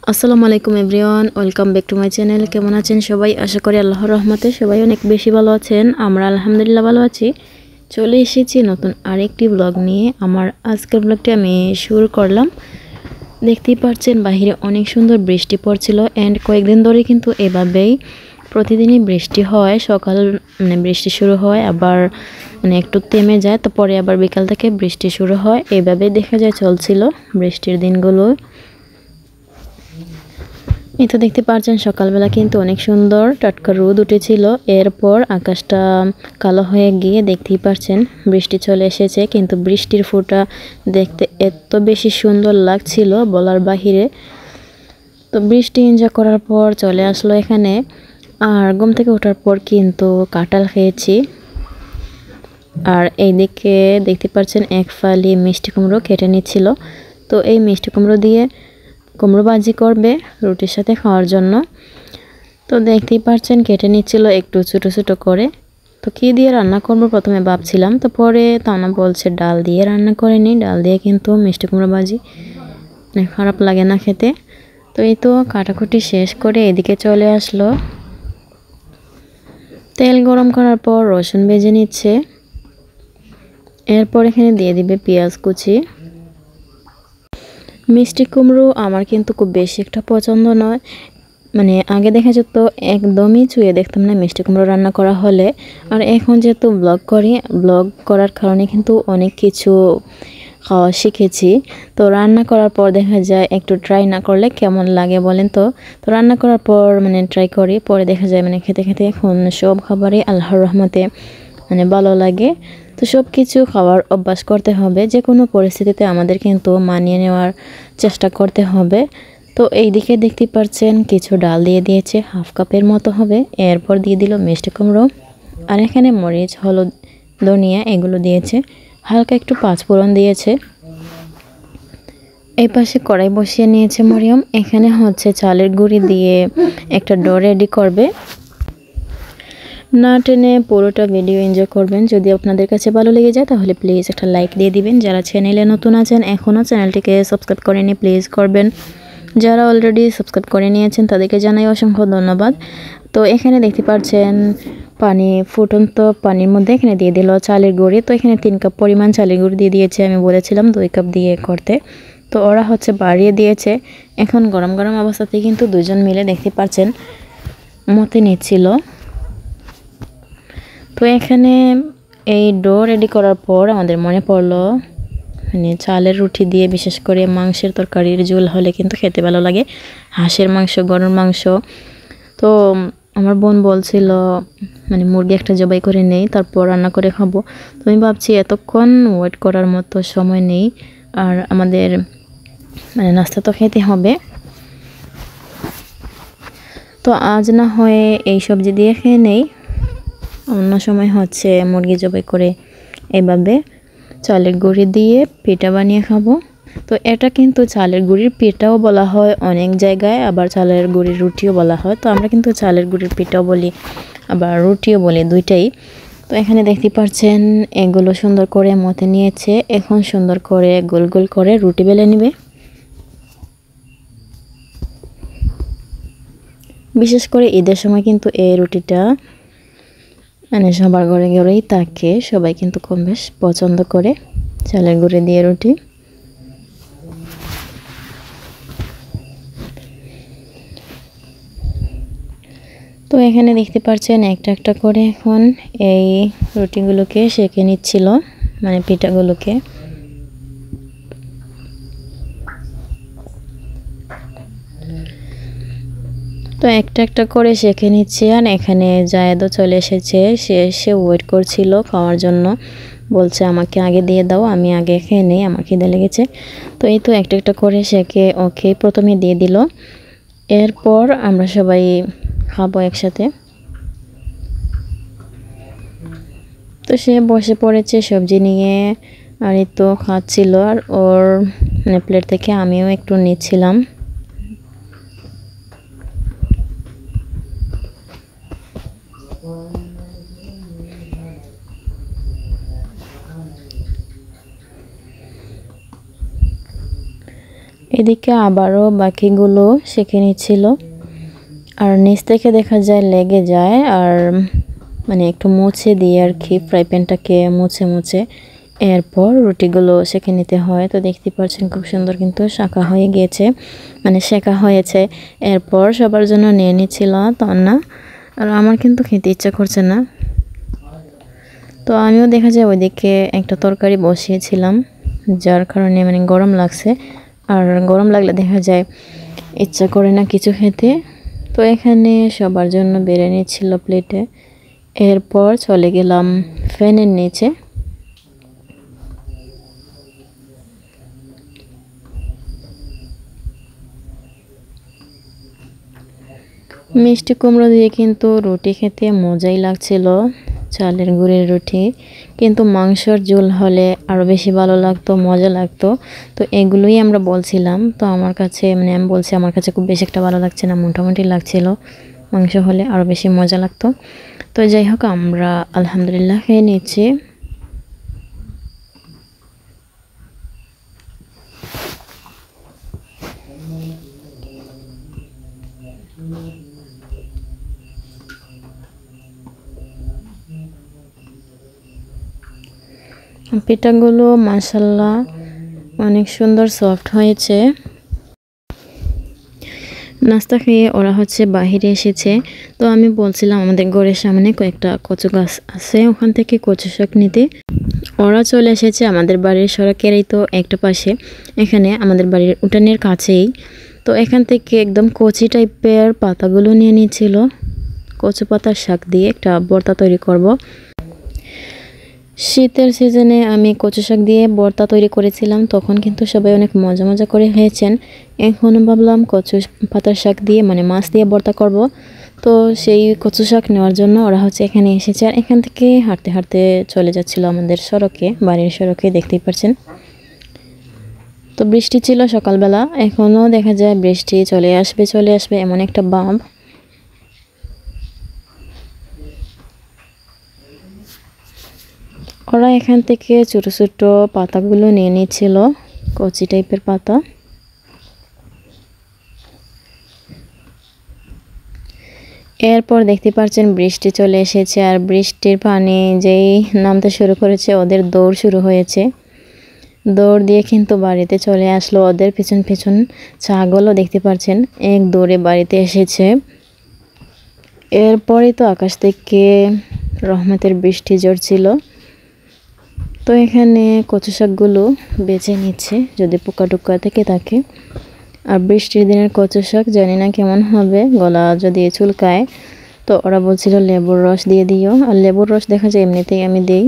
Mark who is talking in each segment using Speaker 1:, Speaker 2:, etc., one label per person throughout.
Speaker 1: আসসালামু আলাইকুম everyone, welcome back to my channel. কেমন আছেন সবাই? আশা করি আল্লাহর রহমতে সবাই অনেক বেশি ভালো আছেন। আমরা আলহামদুলিল্লাহ ভালো আছি। চলে এসেছি নতুন আরেকটি ব্লগ নিয়ে। আমার আজকের ব্লগটি আমি শুরু করলাম। দেখতেই পাচ্ছেন বাহিরে অনেক সুন্দর বৃষ্টি পড়ছিল অ্যান্ড কয়েকদিন ধরে কিন্তু এভাবেই প্রতিদিনই বৃষ্টি হয়। সকাল বৃষ্টি শুরু হয়, আবার একটু থেমে যায়, তারপরে আবার বিকাল থেকে বৃষ্টি শুরু হয়। এভাবেই দেখা যায় চলছিল বৃষ্টির দিনগুলো। এই তো দেখতে পাচ্ছেন সকালবেলা কিন্তু অনেক সুন্দর টাটকা রোদ উঠেছিল। এরপর আকাশটা কালো হয়ে গিয়ে দেখতেই পাচ্ছেন বৃষ্টি চলে এসেছে, কিন্তু বৃষ্টির ফোঁটা দেখতে এত বেশি সুন্দর লাগছিল বলার বাহিরে। তো বৃষ্টি এনজয় করার পর চলে আসলো এখানে। আর ঘুম থেকে ওঠার পর কিন্তু কাঁঠাল খেয়েছি। আর এইদিকে দেখতে পাচ্ছেন এক ফালি মিষ্টি কুমড়ো কেটে নিচ্ছিল। তো এই মিষ্টি কুমড়ো দিয়ে কুমড়ো ভাজি করবে রুটির সাথে খাওয়ার জন্য। তো দেখতেই পাচ্ছেন কেটে নিচ্ছিল একটু ছোটো ছোটো করে। তো কী দিয়ে রান্না করবো প্রথমে ভাবছিলাম, তো পরে তানা বলছে ডাল দিয়ে রান্না করে নিই। ডাল দিয়ে কিন্তু মিষ্টি কুমড়ো ভাজি খারাপ লাগে না খেতে। তো এই তো কাটাকুটি শেষ করে এদিকে চলে আসলো। তেল গরম করার পর রসুন ভেজে নিচ্ছে। এরপর এখানে দিয়ে দিবে পেঁয়াজ কুচি। মিষ্টি কুমড়ো আমার কিন্তু খুব বেশি একটা পছন্দ নয়। আগে দেখা যেত একদমই ছুঁয়ে দেখতাম না মিষ্টি কুমড়ো রান্না করা হলে। আর এখন যেহেতু ব্লগ করার কারণে কিন্তু অনেক কিছু খাওয়া শিখেছি। তো রান্না করার পর দেখা যায় একটু ট্রাই না করলে কেমন লাগে বলেন তো। তো রান্না করার পর ট্রাই করি, পরে দেখা যায় খেতে খেতে এখন সব খাবারই আল্লাহর রহমতে ভালো লাগে। তো সব কিছু খাওয়ার অভ্যাস করতে হবে, যে কোনো পরিস্থিতিতে আমাদের কিন্তু মানিয়ে নেওয়ার চেষ্টা করতে হবে। তো এইদিকে দেখতে পাচ্ছেন কিছু ডাল দিয়ে দিয়েছে, হাফ কাপের মতো হবে। এরপর দিয়ে দিল মিষ্টি কুমড়ো, আর এখানে মরিচ, হলুদ, ধনিয়া এগুলো দিয়েছে। হালকা একটু পাঁচফোড়ন দিয়েছে। এই পাশে কড়াই বসিয়ে নিয়েছে মরিয়ম। এখানে হচ্ছে চালের গুঁড়ি দিয়ে একটা ডো রেডি করবে। না টেনে পুরোটা ভিডিও এনজয় করবেন। যদি আপনাদের কাছে ভালো লেগে যায় তাহলে প্লিজ একটা লাইক দিয়ে দিবেন। যারা চ্যানেলে নতুন আছেন এখনও চ্যানেলটিকে সাবস্ক্রাইব করেনি প্লিজ করবেন। যারা অলরেডি সাবস্ক্রাইব করে নিয়েছেন তাদেরকে জানাই অসংখ্য ধন্যবাদ। তো এখানে দেখতে পাচ্ছেন ফুটন্ত পানির মধ্যে এখানে দিয়ে দিল চালের গুঁড়ি। তো এখানে 3 কাপ পরিমাণ চালের গুঁড়ি দিয়ে দিয়েছে। আমি বলেছিলাম 2 কাপ দিয়ে করতে, তো ওরা হচ্ছে বাড়িয়ে দিয়েছে। এখন গরম গরম অবস্থাতে কিন্তু দুজন মিলে দেখতে পাচ্ছেন মতে নিচ্ছিল। তো এখানে এই ডো রেডি করার পর আমাদের মনে পড়লো চালের রুটি দিয়ে বিশেষ করে মাংসের তরকারির ঝোল হলে কিন্তু খেতে ভালো লাগে। হাঁসের মাংস, গরুর মাংস। তো আমার বোন বলছিল মুরগি একটা জবাই করে নেই, তারপর রান্না করে খাবো। তো আমি ভাবছি এতক্ষণ ওয়েট করার মতো সময় নেই, আর আমাদের নাস্তা তো খেতে হবে। তো আজ না হয়ে এই সবজি দিয়ে খেয়ে নেই, অন্য সময় হচ্ছে মুরগি জবাই করে এভাবে চালের গুঁড়ি দিয়ে পিঠা বানিয়ে খাবো। তো এটা কিন্তু চালের গুঁড়ির পিঠাও বলা হয় অনেক জায়গায়, আবার চালের গুঁড়ির রুটিও বলা হয়। তো আমরা কিন্তু চালের গুঁড়ির পিঠাও বলি, আবার রুটিও বলি, দুইটাই। তো এখানে দেখতে পাচ্ছেন এগুলো সুন্দর করে মতে নিয়েছে। এখন সুন্দর করে গোল গোল করে রুটি বেলে নেবে। বিশেষ করে ঈদের সময় কিন্তু এই রুটিটা সবার ঘরে ঘরেই থাকে, সবাই কিন্তু কম বেশ পছন্দ করে চালের গুঁড়ি দিয়ে রুটি। তো এখানে দেখতে পাচ্ছেন একটা একটা করে এখন এই রুটিগুলোকে সেঁকে নিচ্ছিল, পিঠাগুলোকে। তো একটা একটা করে সেঁকে নিচ্ছে। আর এখানে জায়েদও চলে এসেছে, সে এসে ওয়েট করছিল খাওয়ার জন্য। বলছে আমাকে আগে দিয়ে দাও, আমি আগে খেয়ে নেই, আমার খিদে লেগেছে। তো এই তো একটা একটা করে সেঁকে ওকে প্রথমে দিয়ে দিল। এরপর আমরা সবাই খাবো একসাথে। তো সে বসে পড়েছে সবজি নিয়ে, আর এই তো খাচ্ছিল। আর ওর প্লেট থেকে আমিও একটু নিচ্ছিলাম। এদিকে আবারও বাকিগুলো সেঁকে নিচ্ছিল। আর নিচ থেকে দেখা যায় লেগে যায়, আর মানে একটু মুছে দিয়ে আর কি ফ্রাই প্যানটাকে মুছে এরপর রুটিগুলো সেঁকে নিতে হয়। তো দেখতে পাচ্ছেন খুব সুন্দর কিন্তু শাঁকা হয়ে গিয়েছে, মানে সেঁকা হয়েছে। এরপর সবার জন্য নিয়ে নিচ্ছিল তন্না, আর আমার কিন্তু খেতে ইচ্ছা করছে না। তো আমিও দেখা যায় ওইদিকে একটা তরকারি বসিয়েছিলাম, যার কারণে মানে গরম লাগছে, আর গরম লাগলে দেখা যায় ইচ্ছা করে না কিছু খেতে। তো এখানে সবার জন্য বেড়ে নিচ্ছিল প্লেটে। এরপর চলে গেলাম ফ্যানের নিচে। মিষ্টি কুমড়ো দিয়ে কিন্তু রুটি খেতে মজাই লাগছিল, চালের গুঁড়ের রুটি। কিন্তু মাংসর ঝোল হলে আরও বেশি ভালো লাগতো, মজা লাগতো। তো এগুলোই আমরা বলছিলাম। তো আমার কাছে মানে আমি বলছি আমার কাছে খুব বেশি একটা ভালো লাগছে না, মোটামুটি লাগছিল। মাংস হলে আরও বেশি মজা লাগতো। তো যাই হোক, আমরা আলহামদুলিল্লাহ খেয়ে নিচ্ছি। পিঠাগুলো মাশাআল্লাহ অনেক সুন্দর সফট হয়েছে। নাস্তা খেয়ে ওরা বাহিরে এসেছে। তো আমি বলছিলাম আমাদের ঘরের সামনে কয়েকটা কচু গাছ আছে, ওখান থেকে কচু শাক নিতে। ওরা চলে এসেছে আমাদের বাড়ির সড়কেরই তো একটা পাশে, এখানে আমাদের বাড়ির উঠানের কাছেই। তো এখান থেকে একদম কচি টাইপের পাতাগুলো নিয়ে নিয়েছিল। কচু পাতার শাক দিয়ে একটা ভর্তা তৈরি করব। শীতের সিজনে আমি কচু শাক দিয়ে ভর্তা তৈরি করেছিলাম, তখন কিন্তু সবাই অনেক মজা করে খেয়েছেন। এখন ভাবলাম কচু পাতার শাক দিয়ে মানে মাছ দিয়ে ভর্তা করব। তো সেই কচু শাক নেওয়ার জন্য ওরা এখানে এসেছে, আর এখান থেকে হাঁটতে চলে যাচ্ছিল আমাদের সড়কে, বাড়ির সড়কে, দেখতেই পাচ্ছেন। তো বৃষ্টি ছিল সকালবেলা, এখনও দেখা যায় বৃষ্টি চলে আসবে এমন একটা ভাব। ওরা এখান থেকে ছোট ছোট পাতাগুলো নিয়ে নিচ্ছিল, কচি টাইপের পাতা। এরপর দেখতে পাচ্ছেন বৃষ্টি চলে এসেছে, আর বৃষ্টির পানি যেই নামতে শুরু করেছে ওদের দৌড় শুরু হয়েছে। দৌড় দিয়ে কিন্তু বাড়িতে চলে আসলো। ওদের পিছন ছাগলও দেখতে পাচ্ছেন এক দৌড়ে বাড়িতে এসেছে। এরপরে তো আকাশ থেকে রহমতের বৃষ্টি ঝরছিল। তো এখানে কচু শাকগুলো বেছে নিচ্ছে যদি পোকা টোকা থেকে থাকে। আর বৃষ্টির দিনের কচু শাক জানি না কেমন হবে, গলা যদি চুলকায়। তো ওরা বলছিল লেবুর রস দিয়ে দিও, আর লেবুর রস দেখা যায় এমনিতেই আমি দিই।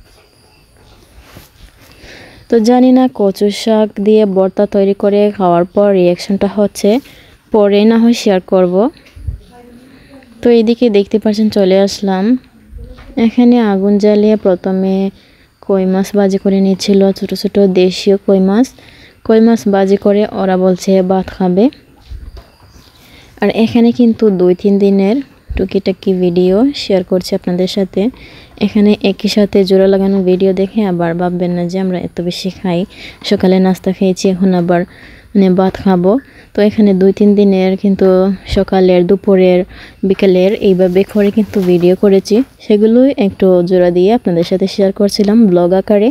Speaker 1: তো জানি না কচু শাক দিয়ে ভর্তা তৈরি করে খাওয়ার পর রিয়াকশনটা পরে না হয় শেয়ার করব। তো এইদিকে দেখতে পাচ্ছেন চলে আসলাম। এখানে আগুন জ্বালিয়ে প্রথমে কই মাছ ভাজি করে নিচ্ছিল, ছোট ছোট দেশীয় কই মাছ ভাজি করে ওরা বলছে ভাত খাবে। আর এখানে কিন্তু 2-3 দিনের টুকিটাকি ভিডিও শেয়ার করছি আপনাদের সাথে। এখানে একই সাথে জোড়া লাগানো ভিডিও দেখে আবার ভাববেন না যে আমরা এত বেশি খাই। সকালে নাস্তা খেয়েছি, এখন আবার মানে ভাত খাবো। তো এখানে 2-3 দিনের কিন্তু সকালের, দুপুরের, বিকেলের এইভাবে করে কিন্তু ভিডিও করেছি, সেগুলোই একটু জোড়া দিয়ে আপনাদের সাথে শেয়ার করছিলাম ব্লগ আকারে।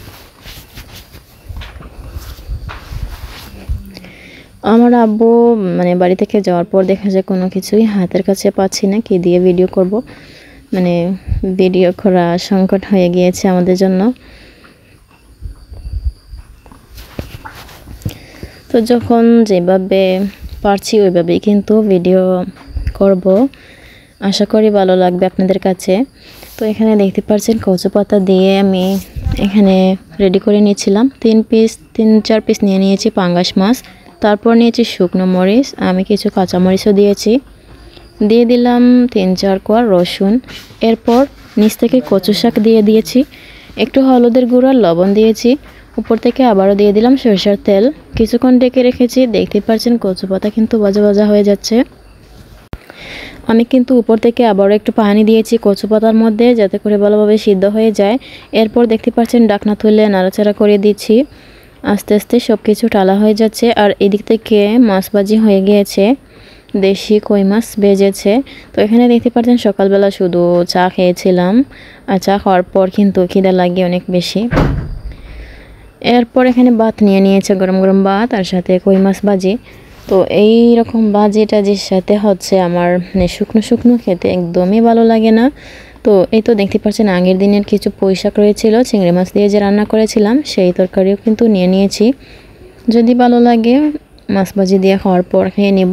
Speaker 1: আমার আব্বু মানে বাড়ি থেকে যাওয়ার পর দেখা যায় কোনো কিছুই হাতের কাছে পাচ্ছি না, কি দিয়ে ভিডিও করব, মানে ভিডিও করা সংকট হয়ে গিয়েছে আমাদের জন্য। তো যখন যেভাবে পারছি ওইভাবেই কিন্তু ভিডিও করব, আশা করি ভালো লাগবে আপনাদের কাছে। তো এখানে দেখতে পাচ্ছেন কচু পাতা দিয়ে আমি এখানে রেডি করে নিয়েছিলাম। 3-4 পিস নিয়ে নিয়েছি পাঙ্গাস মাছ, তারপর নিয়েছি শুকনো মরিচ, আমি কিছু কাঁচামরিচও দিয়েছি, দিয়ে দিলাম 3-4 কোয়া রসুন। এরপর নিচ থেকে কচু শাক দিয়ে দিয়েছি, একটু হলুদের গুঁড়ো, লবণ দিয়েছি, উপর থেকে আবারও দিয়ে দিলাম সরিষার তেল। কিছুক্ষণ ঢেকে রেখেছি। দেখতে পাচ্ছেন কচু পাতা কিন্তু ভাজা হয়ে যাচ্ছে। আমি কিন্তু উপর থেকে আবারও একটু পানি দিয়েছি কচু পাতার মধ্যে, যাতে করে ভালোভাবে সিদ্ধ হয়ে যায়। এরপর দেখতে পাচ্ছেন ঢাকনা তুলে নাড়াচাড়া করে দিচ্ছি। আস্তে আস্তে সব কিছু টালা হয়ে যাচ্ছে। আর এদিক থেকে মাছ ভাজি হয়ে গিয়েছে, দেশি কই মাছ ভেজেছে। তো এখানে দেখতে পাচ্ছেন সকালবেলা শুধু চা খেয়েছিলাম, আর চা খাওয়ার পর কিন্তু খিদে লাগে অনেক বেশি। এরপর এখানে ভাত নিয়ে নিয়েছে, গরম গরম ভাত আর সাথে কই মাছ ভাজি। তো এই রকম ভাজি টাজির সাথে হচ্ছে আমার মানে শুকনো শুকনো খেতে একদমই ভালো লাগে না। তো এই তো দেখতে পাচ্ছেন আগের দিনের কিছু পুঁই শাক রয়েছিল, চিংড়ি মাছ দিয়ে যে রান্না করেছিলাম সেই তরকারিও কিন্তু নিয়ে নিয়েছি। যদি ভালো লাগে মাছ ভাজি দিয়ে খাওয়ার পর খেয়ে নেব।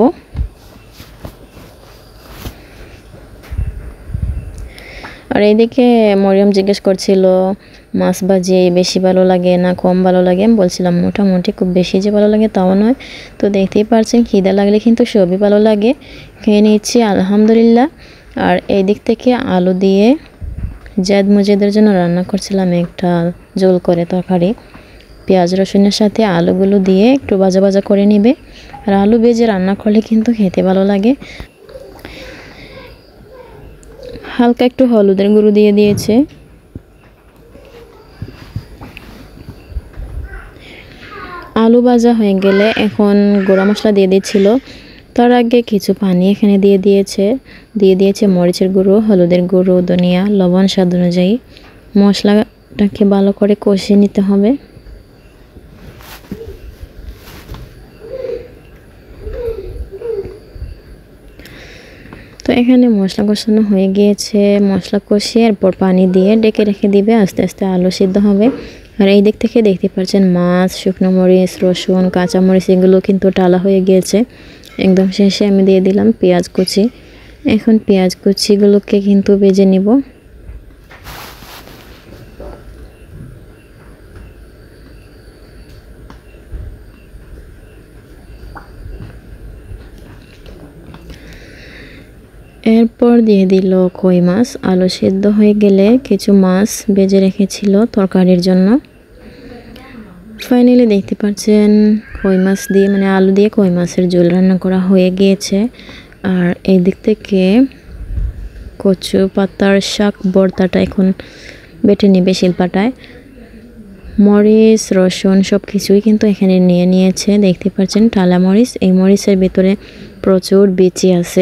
Speaker 1: আর এইদিকে মরিয়ম জিজ্ঞেস করছিল মাছ ভাজি বেশি ভালো লাগে না কম ভালো লাগে। আমি বলছিলাম মোটামুটি, খুব বেশি যে ভালো লাগে তাও নয়। তো দেখতেই পারছেন খিদা লাগলে কিন্তু সবই ভালো লাগে। খেয়ে নিচ্ছি আলহামদুলিল্লাহ। আর এই দিক থেকে আলু দিয়ে জায়দ মুজিদের জন্য রান্না করছিলাম একটা ঝোল করে তরকারি। পেঁয়াজ রসুনের সাথে আলুগুলো দিয়ে একটু ভাজা ভাজা করে নেবে। আর আলু ভেজে রান্না করলে কিন্তু খেতে ভালো লাগে। হালকা একটু হলুদের গুঁড়ো দিয়ে দিয়েছে। আলু ভাজা হয়ে গেলে এখন গুঁড়া মশলা দিয়ে দিচ্ছিল। তার আগে কিছু পানি এখানে দিয়ে দিয়েছে মরিচের গুঁড়ো, হলুদের গুঁড়ো, ধনিয়া, লবণ স্বাদ অনুযায়ী। মশলাটাকে ভালো করে কষিয়ে নিতে হবে। তো এখানে মশলা কষানো হয়ে গিয়েছে, মশলা কষিয়ে এরপর পানি দিয়ে ডেকে রেখে দিবে, আস্তে আস্তে আলু সিদ্ধ হবে। আর এই দিক থেকে দেখতে পাচ্ছেন মাছ, শুকনো মরিচ, রসুন, কাঁচামরিচ এগুলো কিন্তু টালা হয়ে গিয়েছে। একদম শেষে আমি দিয়ে দিলাম পেঁয়াজ কুচি। এখন পেঁয়াজ কুচিগুলোকে কিন্তু ভেজে নিব। এরপর দিয়ে দিল কই মাছ। আলু সিদ্ধ হয়ে গেলে কিছু মাছ ভেজে রেখেছিল তরকারির জন্য। ফাইনালি দেখতে পাচ্ছেন কই মাছ দিয়ে মানে আলু দিয়ে কই মাছের ঝোল রান্না করা হয়ে গিয়েছে। আর এই দিক থেকে কচু পাতার শাক ভর্তাটা এখন বেটে নেবে শিলপাটায়। মরিচ, রসুন সব কিছুই কিন্তু এখানে নিয়ে নিয়েছে। দেখতে পাচ্ছেন টালা মরিচ, এই মরিচের ভিতরে প্রচুর বিচি আছে।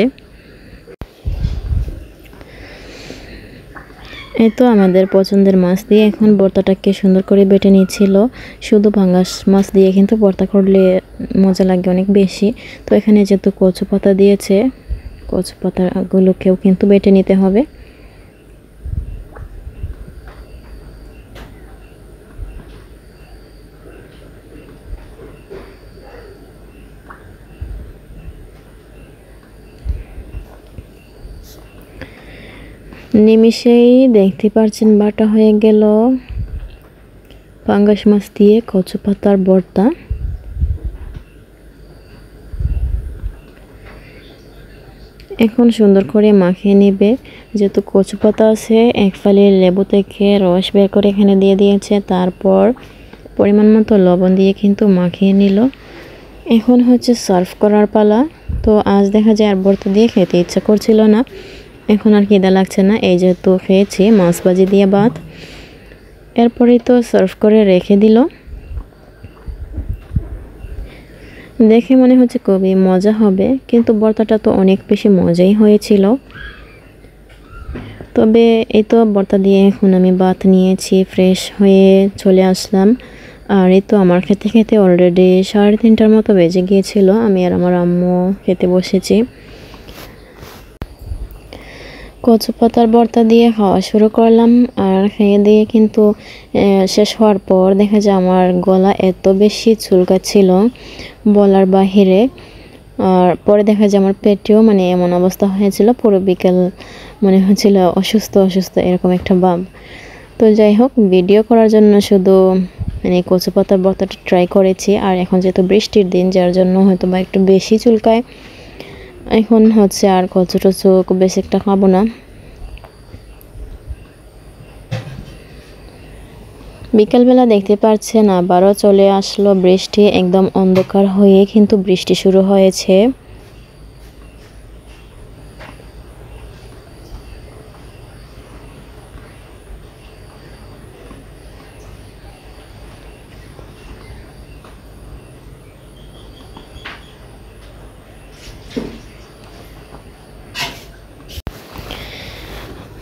Speaker 1: এই তো আমাদের পছন্দের মাছ দিয়ে এখন ভর্তাটাকে সুন্দর করে বেটে নিচ্ছিল। শুধু পাঙ্গাস মাছ দিয়ে কিন্তু ভর্তা করলে মজা লাগে অনেক বেশি। তো এখানে যেহেতু কচু পাতা দিয়েছে, কচু পাতাগুলোকেও কিন্তু বেটে নিতে হবে। নিমিষেই দেখতে পাচ্ছেন বাটা হয়ে গেল পাঙ্গাস মাছ দিয়ে কচু পাতার ভর্তা। এখন সুন্দর করে মাখিয়ে নেবে। যেহেতু কচু পাতা আছে, এক ফালি লেবু থেকে রস বের করে এখানে দিয়ে দিয়েছে। তারপর পরিমাণ মতো লবণ দিয়ে কিন্তু মাখিয়ে নিল। এখন হচ্ছে সার্ভ করার পালা। তো আজ দেখা যায় আর ভর্তা দিয়ে খেতে ইচ্ছা করছিল না, এখন আর খিদা লাগছে না, এই যেহেতু খেয়েছি মাছ ভাজি দিয়ে ভাত। এরপরেই তো সার্ভ করে রেখে দিল। দেখে মনে হচ্ছে খুবই মজা হবে, কিন্তু ভর্তাটা তো অনেক বেশি মজাই হয়েছিল। তবে এই তো ভর্তা দিয়ে এখন আমি ভাত নিয়েছি, ফ্রেশ হয়ে চলে আসলাম। আর এই তো আমার খেতে খেতে অলরেডি 3:30টার মতো বেজে গিয়েছিল। আমি আর আমার আম্মু খেতে বসেছি। কচু পাতার ভর্তা দিয়ে খাওয়া শুরু করলাম। আর খেয়ে দিয়ে কিন্তু শেষ হওয়ার পর দেখা যায় আমার গলা এত বেশি চুলকাচ্ছিল বলার বাহিরে। আর পরে দেখা যায় আমার পেটেও মানে এমন অবস্থা হয়েছিল, পুরো বিকেল মনে হচ্ছিল অসুস্থ অসুস্থ এরকম একটা ভাব। তো যাই হোক, ভিডিও করার জন্য শুধু মানে কচু পাতার ভর্তাটা ট্রাই করেছি। আর এখন যেহেতু বৃষ্টির দিন, যার জন্য হয়তো বা একটু বেশি চুলকায়। এখন হচ্ছে আর কচু টচু খুব বেশি একটা খাবো না। বিকালবেলা দেখতে পাচ্ছেন আবারও চলে আসলো বৃষ্টি। একদম অন্ধকার হয়ে কিন্তু বৃষ্টি শুরু হয়েছে।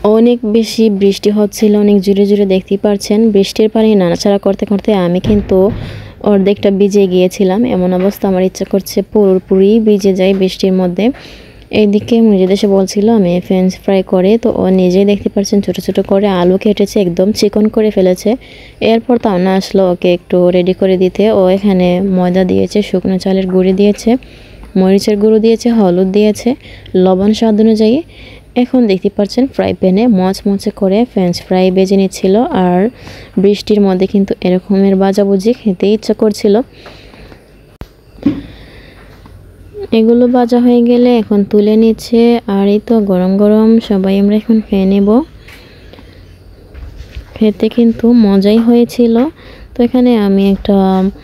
Speaker 1: অনেক বেশি বৃষ্টি হচ্ছিল, অনেক জোরে জোরে, দেখতেই পারছেন। বৃষ্টির পানি নাড়াচাড়া করতে করতে আমি কিন্তু অর্ধেকটা ভিজে গিয়েছিলাম। এমন অবস্থা, আমার ইচ্ছা করছে পুরোপুরি ভিজে যাই বৃষ্টির মধ্যে। এইদিকে নিজে দেশে বলছিল আমি ফ্রেঞ্চ ফ্রাই করে, তো ও নিজেই দেখতে পাচ্ছেন ছোট ছোট করে আলু কেটেছে, একদম চিকন করে ফেলেছে। এরপর তাওনা আসলো ওকে একটু রেডি করে দিতে। ও এখানে ময়দা দিয়েছে, শুকনো চালের গুঁড়ি দিয়েছে, মরিচের গুঁড়ো দিয়েছে, হলুদ দিয়েছে, লবণ স্বাদ অনুযায়ী। এখন দেখতে পাচ্ছেন ফ্রাই প্যানে মচমচে করে ফ্রেঞ্চ ফ্রাই ভেজে নিচ্ছিল। আর বৃষ্টির মধ্যে কিন্তু এরকমের ভাজাভুজি খেতে ইচ্ছা করছিল। এগুলো ভাজা হয়ে গেলে এখন তুলে নিচ্ছে। আর এই তো গরম গরম সবাই আমরা এখন খেয়ে নেব। খেতে কিন্তু মজাই হয়েছিল। তো এখানে আমি একটা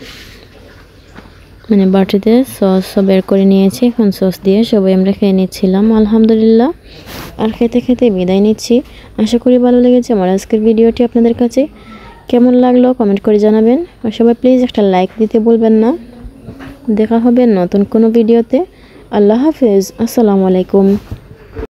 Speaker 1: বাটিতে সস বের করে নিয়েছি, এখন সস দিয়ে সবাই আমরা খেয়ে নিচ্ছিলাম আলহামদুলিল্লাহ। আর খেতে খেতে বিদায় নিচ্ছি। আশা করি ভালো লেগেছে আমার আজকের ভিডিওটি। আপনাদের কাছে কেমন লাগলো কমেন্ট করে জানাবেন। আর সবাই প্লিজ একটা লাইক দিতে ভুলবেন না। দেখা হবে নতুন কোনো ভিডিওতে। আল্লাহ হাফেজ, আসসালামু আলাইকুম।